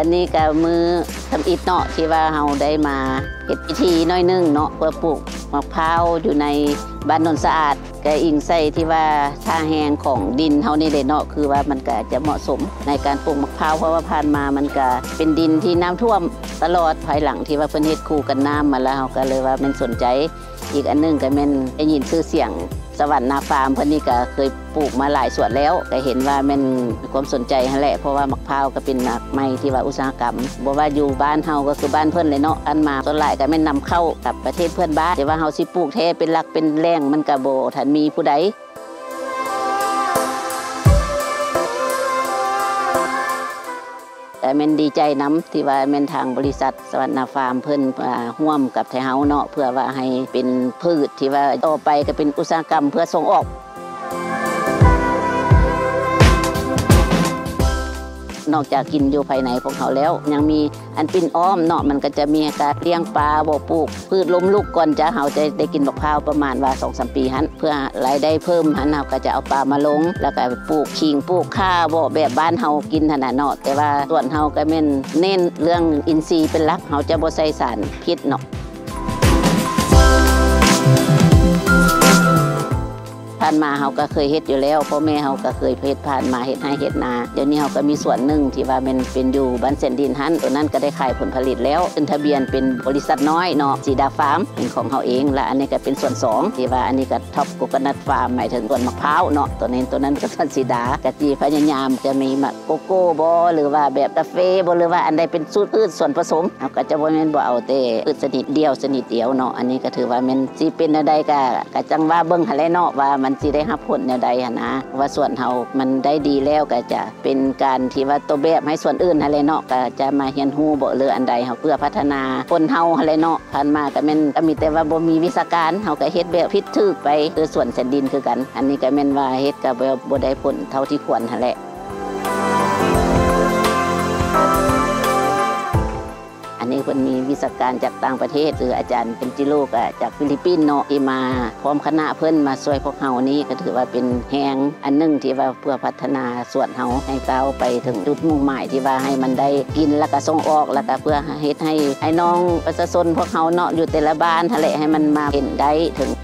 นี้ก็มือทำอิฐเนาะที่ว่าเราได้มาเฮ็ดพิธีน้อยนึงเนาะเพื่อปลูกมะพร้าวอยู่ในบ้านโนนสะอาดก็อิงใส่ที่ว่าท่าแห้งของดินเฮานี่เนาะคือว่ามันก็จะเหมาะสมในการปลูกมะพร้าวเพราะว่าผ่านมามันก็เป็นดินที่น้ำท่วมตลอดภายหลังที่ว่าเพิ่นเฮ็ดคู่กันน้ำมาแล้วเฮาก็เลยว่ามันสนใจอีกอันนึงก็แม่นได้ยินชื่อเสียงสวรรค์นาฟาร์มเพิ่นนี่ก็เคยปลูกมาหลายสวนแล้วก็เห็นว่ามันมีความสนใจนั่นแหละเพราะว่ามะพร้าวก็เป็นหมากไม้ที่ว่าอุตสาหกรรมบ่ว่าอยู่บ้านเฮาก็คือบ้านเพิ่นเลยเนาะอันมาส่วนหลายก็แม่นนำเข้ากับประเทศเพื่อนบ้านแต่ว่าเฮาสิปลูกแท้เป็นหลักเป็นแหล่งมันก็บ่ทันมีผู้ใดแต่แม่นดีใจน้ำที่ว่าแม่นทางบริษัทสวรรค์นาฟาร์มเพิ่นร่วมกับไทยเฮาเนาะเพื่อว่าให้เป็นพืชที่ว่าต่อไปก็เป็นอุตสาหกรรมเพื่อส่งออกนอกจากกินอยู่ภายในของเขาแล้วยังมีอันปิ่นอ้อมเนาะมันก็จะมีการเลี้ยงปลาบ่ปลูกพืชล้มลุกก่อนจะเขาจะได้กินมะพร้าวประมาณว่า 2-3 ปีหันเพื่อรายได้เพิ่มหันเขาก็จะเอาปลามาลงแล้วก็ปลูกขิงปลูกข่าบ่แบบบ้านเฮากินขนาดเนาะแต่ว่าส่วนเฮาก็เน้นเรื่องอินทรีย์เป็นหลักเฮาจะบ่ใส่สารพิษเนาะผ่านมาเฮาก็เคยเฮ็ดอยู่แล้วพ่อแม่เฮาก็เคยเฮ็ดผ่านมาเฮ็ดให้เฮ็ดนาเดี๋ยวนี้เฮาก็มีส่วนหนึ่งที่ว่ามันเป็นอยู่บ้านเซนดินหันตัวนั้นก็ได้ขายผลผลิตแล้วขึ้นทะเบียนเป็นบริษัทน้อยเนาะสีดาฟาร์มเป็นของเฮาเองและอันนี้ก็เป็นส่วน2ที่ว่าอันนี้ก็ท็อปโกโกนัทฟาร์มหมายถึงต้นมะพร้าวเนาะตัวนั้นก็ต้นสีดากะจีพยายามจะมีมะโกโก้บ่หรือว่าแบบกาแฟบ่หรือว่าอันใดเป็นสูตรพืชส่วนผสมเฮาก็จะบ่แม่นบ่เอาแต่พืชชนิดเดียวเนาะอันนี้ก็ถือว่ามันสิเป็นใดก็จังว่าเบิ่งหั่นแหละเนาะว่ามันสิได้รับผลแนวใดนะว่าส่วนเฮามันได้ดีแล้วก็จะเป็นการที่ว่าตัวแบบให้ส่วนอื่นอะไรเนาะก็จะมาเรียนรู้บ่เรืออันใดเฮาเพื่อพัฒนาคนเฮาอะไรเนาะผ่านมาก็แม่นก็มีแต่ว่าบ่มีวิชาการเฮาก็เฮ็ดแบบผิดถูกไปคือส่วนแผ่นดินคือกันอันนี้ก็แม่นว่าเฮ็ดก็บ่ได้ผลเท่าที่ควรหั่นแหละอันนี้เพิ่นมีวิชาการจากต่างประเทศหรืออาจารย์เป็นจิโร่ก็จากฟิลิปปินส์เนาะที่มาพร้อมคณะเพิ่นมาช่วยพวกเฮานี้ก็ถือว่าเป็นแฮงอันนึงที่ว่าเพื่อพัฒนาส่วนเฮาให้ก้าวไปถึงจุดมุ่งหมายที่ว่าให้มันได้กินแล้วก็ส่งออกแล้วก็เพื่อเฮ็ดให้น้องประชาชนพวกเฮาเนาะอยู่แต่ละบ้านทะเลให้มันมาเห็นได้ถึง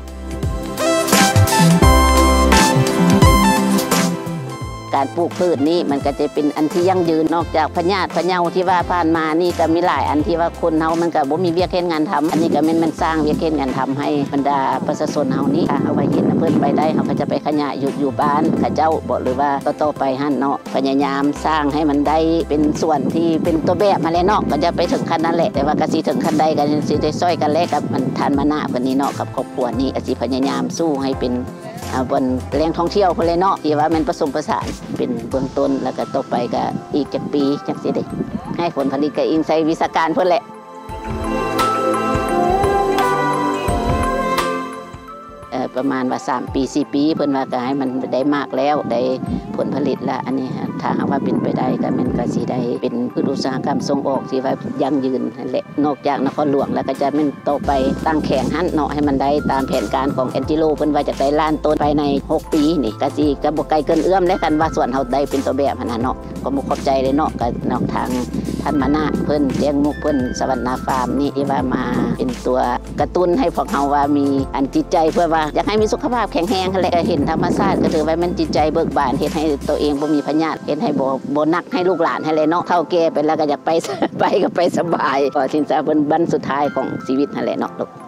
การปลูกพืชนี่มันก็จะเป็นอันที่ยั่งยืนนอกจากพญาติพะเยาที่ว่าผ่านมานี่ก็มีหลายอันที่ว่าคนเฮามันก็บ่มีเวียกเฮ็ดงานทำอันนี้ก็มันสร้างเวียกเฮ็ดงานทำให้บรรดาประชาชนเฮานี้เอาไว้เห็นเพิ่นไปได้เฮาก็จะไปขยายอยู่บ้านเขาเจ้าบ่หรือว่าต่อไปหั่นเนาะพยายามสร้างให้มันได้เป็นส่วนที่เป็นตัวแบบมาแล้วเนาะก็จะไปถึงขั้นนั้นแหละแต่ว่าก็สิถึงขั้นใดก็สิได้ช่วยกันแลกกับมันทานมานะเพิ่นนี่เนาะกับครอบครัวนี้ก็สิพยายามสู้ให้เป็นบนแหล่งท่องเที่ยวเพิ่นเลยเนาะที่ว่ามันผสมผสานเป็นเบื้องต้นแล้วก็ต่อไปก็อีกจักปีจักสิได้ให้ผลผลิตก็อิงใส่วิชาการเพิ่นแหละประมาณว่า3 ปี 4 ปีเพิ่นว่าก็ให้มันได้มากแล้วได้ผลผลิตแล้วอันนี้ถ้าหากว่าเป็นไปได้ก็มันก็สิได้เป็นพืชอุตสาหกรรมส่งออกที่ว่ายั่งยืนนั่นแหละนอกจากนครหลวงแล้วก็จะมันต่อไปตั้งแข่งหันเนาะให้มันได้ตามแผนการของแอนจิโร่เพิ่นว่าจะได้ล้านต้นภายใน6 ปีนี่ก็สิก็บ่ไกลเกินเอื้อมแล้วกันว่าส่วนเฮาได้เป็นตัวแบบหั่นน่ะเนาะก็บ่ขอบใจเลยเนาะก็นอกทางท่านมานะเพิ่นแจ้งมุกเพิ่นสวรรค์นาฟาร์มนี่ที่ว่ามาเป็นตัวกระตุ้นให้พวกเฮาว่ามีอันจิตใจเพื่อว่าอยากให้มีสุขภาพแข็งแรงและเห็นธรรมชาติก็ถือว่ามันจิตใจเบิกบานเฮ็ดให้ตัวเองบ่มีพยาธิเฮ็ดให้บ่หนักให้ลูกหลานให้เลยเนาะเฒ่าแก่ไปแล้วก็อยากไปก็ไปสบายก็สินทรัพย์เพิ่นบั้นสุดท้ายของชีวิตนั่นแหละเนาะ